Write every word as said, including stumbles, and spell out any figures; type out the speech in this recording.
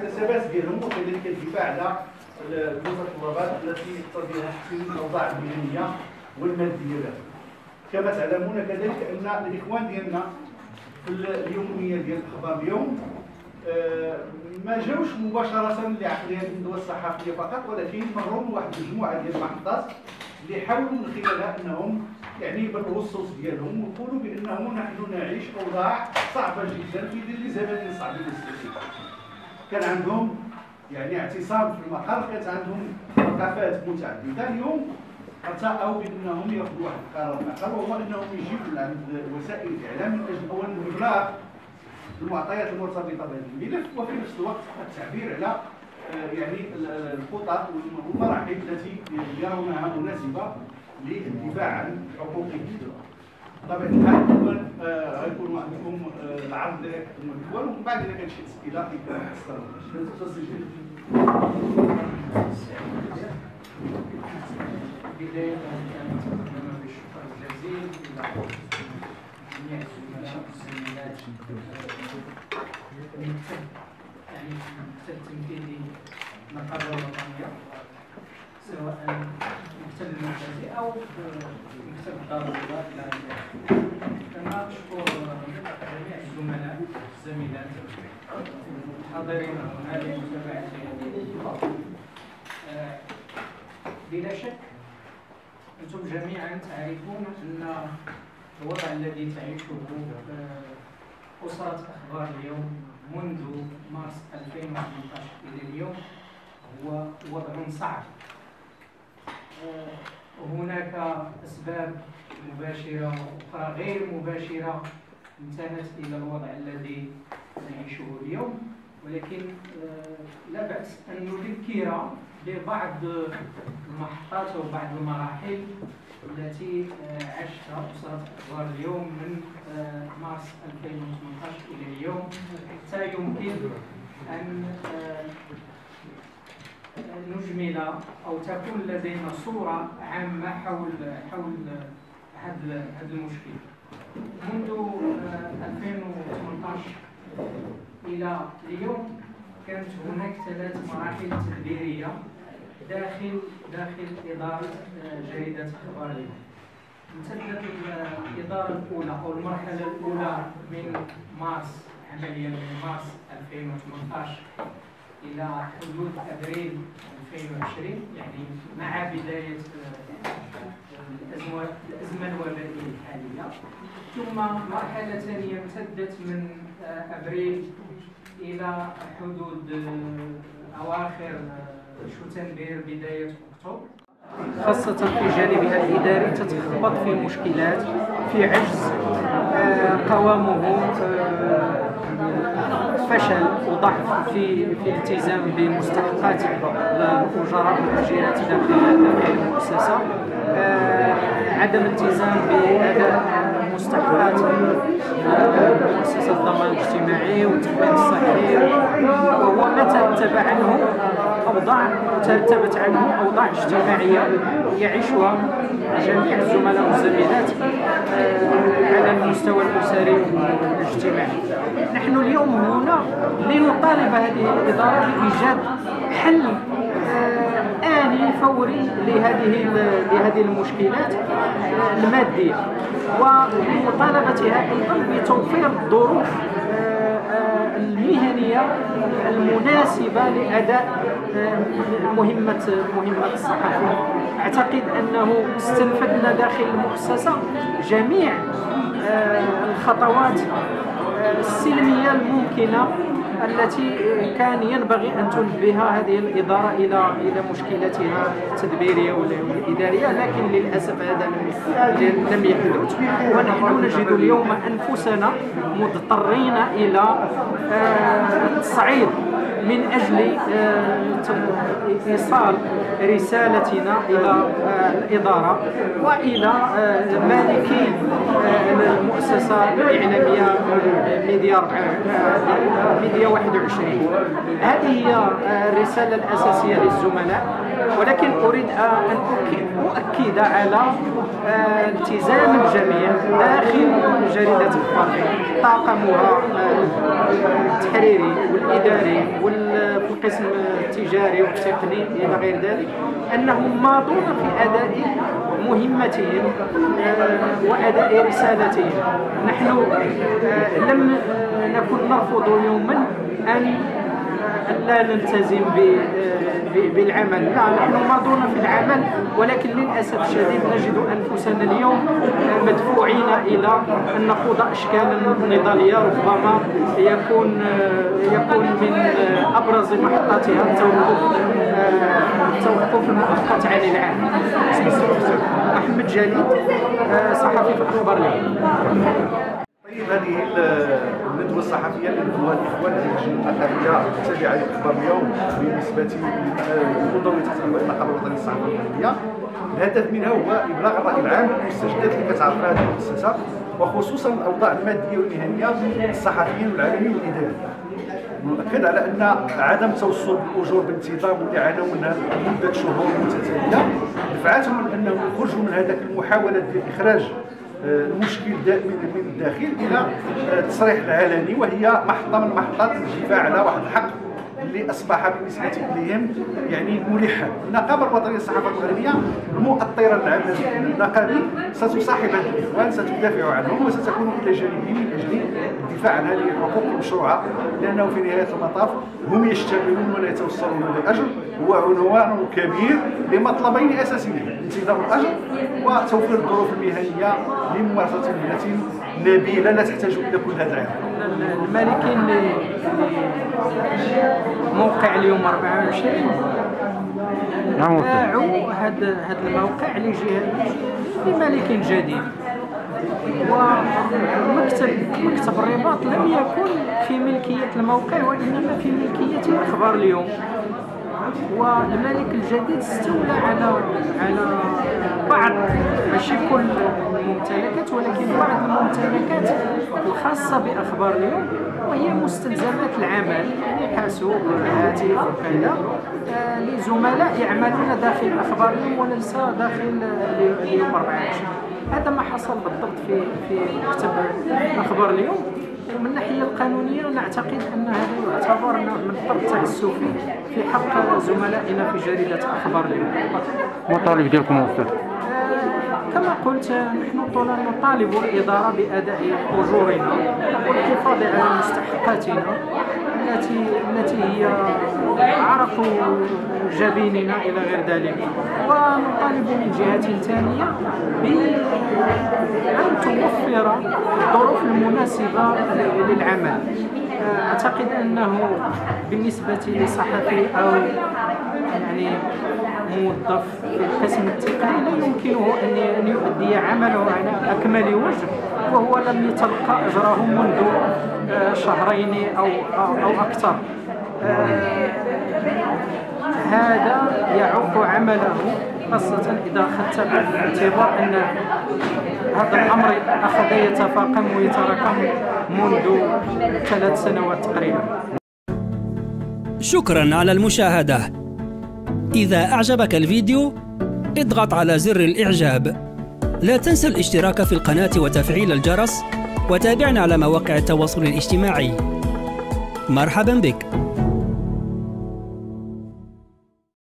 المحتسبات ديالهم وكذلك الدفاع على المتطلبات التي يقتضيها تحسين الاوضاع المهنيه والماديه لهم. كما تعلمون كذلك ان الاخوان ديالنا في اليوميه ديال الاخبار اليوم ما جاوش مباشره لعقد هذه الندوه الصحفيه فقط، ولكن مروا بواحد المجموعه ديال المحطات اللي حاولوا من خلالها انهم يعني يبرروا الصوص ديالهم ويقولوا بانه نحن نعيش اوضاع صعبه جدا في ظل زمن صعب مستحيل. كان عندهم يعني اعتصام في المقر، كانت عندهم وقفات متعدده. اليوم ارتأوا بانهم ياخذوا واحد القرار اخر، وهو انهم يجيبوا عند وسائل الاعلام من اجل اولا ابلاغ المعطيات المرتبطه بهذا الملف، وفي نفس الوقت التعبير على يعني الخطط والمراحل التي يرونها مناسبه للدفاع عن حقوقهم. طبعا الحال غيكون عندكم العرض ديال المدول، ومن بعد اذا كان شي اسئله تسجل. بداية أتقدم بالشكر الجزيل إلى جميع الزملاء والزميلات يعني في المكتب التنفيذي للنقابة الوطنية، سواء المكتب المركزي أو مكتب الدار البيضاء إلى آخره. كما أشكر جميع الزملاء والزميلات الحاضرين هنا لمتابعة هذه الندوة. بلا شك أنتم جميعا تعرفون أن الوضع الذي تعيشه أسرة أخبار اليوم منذ مارس ألفين وثمانية عشر إلى اليوم هو وضع صعب. هناك أسباب مباشرة وأخرى غير مباشرة انتهت إلى الوضع الذي نعيشه اليوم، ولكن لا بأس أن نذكر ببعض المحطات وبعض المراحل التي عاشتها أسرة أخبار اليوم من مارس ألفين وثمانية عشر إلى اليوم، حتى يمكن أن نجمل أو تكون لدينا صورة عامة حول حول هذا المشكل. منذ ألفين وثمانية عشر إلى اليوم كانت هناك ثلاث مراحل تدبيرية داخل داخل إدارة جريدة أخبار اليوم. امتدت الإدارة الأولى أو المرحلة الأولى من مارس عمليا من مارس ألفين وثمانية عشر إلى حدود أبريل ألفين وعشرين، يعني مع بداية الأزمة الأزمة الوبائية الحالية. ثم مرحلة ثانية امتدت من أبريل إلى حدود أواخر شتنبر بداية أكتوبر، خاصة في جانبها الإداري تتخبط في مشكلات، في عجز قوامه، فشل وضعف في في الالتزام بمستحقات الأجراء والتأجيرات داخل المؤسسة، عدم الالتزام بأداء مستحقات مؤسسة الضمان الاجتماعي والتأمين الصحي، وهو ما ترتب عنه أوضاع ترتبت عنه أوضاع اجتماعية يعيشها جميع الزملاء والزميلات على المستوى الأسري والاجتماعي. نحن اليوم هنا لنطالب هذه الإدارة بإيجاد حل آني فوري لهذه لهذه المشكلات المادية، ومطالبتها أيضا بتوفير الظروف المهنية المناسبة لأداء مهمة مهمة الصحفي. أعتقد أنه استنفذنا داخل المؤسسة جميع الخطوات السلمية الممكنة التي كان ينبغي أن تنبه هذه الإدارة إلى إلى مشكلتها التدبيرية والإدارية، لكن للأسف هذا لم يحدث. ونحن نجد اليوم أنفسنا مضطرين إلى التصعيد من أجل إيصال رسالتنا إلى الإدارة وإلى مالكي المؤسسة الإعلامية ميديا ميديا واحد وعشرين. هذه هي الرسالة الأساسية للزملاء، ولكن أريد أن أؤكد على التزام الجميع داخل جريدة أخبار طاقمها التحريري والإداري القسم التجاري والتقني إلى غير ذلك أنهم ماضون في أداء مهمتهم وأداء رسالتهم. نحن لم نكن نرفض يوما أن لا نلتزم بالعمل، لا، نحن ماضون في العمل، ولكن للأسف الشديد نجد أنفسنا اليوم مدفوعين إلى أن نخوض أشكالا نضالية ربما يكون يكون من أبرز محطاتها التوقف التوقف المؤقت عن العمل. أحمد جليد، صحفي في أخبار اليوم. طيب، هذه الندوة الصحفية اللي ندوها الإخوان اللجنة النقابية التابعة لأخبار اليوم بالنسبة لمنظمة النقابة الوطنية للصحافة المغربية، الهدف منها هو إبلاغ الرأي العام بالمستجدات اللي كتعرفها هذه المؤسسة، وخصوصا الأوضاع المادية والمهنية للصحفيين والإعلاميين والإداريين. نؤكد على أن عدم توصل بالأجور بانتظام واللي عانوا منها مدة شهور متتالية دفعتهم من أنهم يخرجوا من هذاك المحاولة ديال إخراج المشكل من الداخل الى التصريح العلني، وهي محطه من محطات الدفاع على واحد الحق اللي اصبح بالنسبه اليهم يعني ملحا. النقابه الوطنيه للصحافه المغربيه المؤطره العمل النقابي ستصاحب هذه الاخوان، ستدافع عنهم وستكون الى جانبهم من اجل الدفاع عن هذه الحقوق المشروعه، لانه في نهايه المطاف هم يشتغلون ولا يتوصلون للاجر. هو عنوان كبير لمطلبين اساسيين: انتظام الاجر وتوفير الظروف المهنيه لممارسه مهنه نبيله لا تحتاج الى كل هذا العام. المالكين موقع اليوم أربعة وعشرين باعوا هذا هذا الموقع لجهه لمالك جديد، ومكتب مكتب الرباط لم يكن في ملكيه الموقع وانما في ملكيه اخبار اليوم. والمالك الجديد استولى على على بعض، ماشي كل الممتلكات ولكن بعض الممتلكات الخاصه باخبار اليوم، وهي مستلزمات العمل يعني حاسوب هاتف وكذا آه لزملاء يعملون داخل اخبار اليوم وليس داخل اليوم أربعة وعشرين. هذا ما حصل بالضبط في في مكتب اخبار اليوم. ومن الناحيه القانونيه نعتقد ان هذا يعتبر نوع من الضبط تعسفي في حق زملائنا في جريده اخبار اليوم. المطالب ديالكم استاذ؟ كما قلت، نحن نطالب الاداره باداء اجورنا والحفاظ على مستحقاتنا التي التي هي عرق جبيننا الى غير ذلك، ونطالب من جهه ثانيه بان توفر الظروف المناسبه للعمل. اعتقد انه بالنسبه لصحفي او يعني موظف في القسم التقني لا يمكنه ان يؤدي عمله على اكمل وجه وهو لم يتلقى اجره منذ شهرين او او اكثر. هذا يعوق عمله، خاصة إذا أخذت بعين الاعتبار أن هذا الأمر أخذ يتفاقم ويتراكم منذ ثلاث سنوات تقريبا. شكرا على المشاهدة. إذا أعجبك الفيديو اضغط على زر الإعجاب. لا تنسى الاشتراك في القناة وتفعيل الجرس، وتابعنا على مواقع التواصل الاجتماعي. مرحبا بك.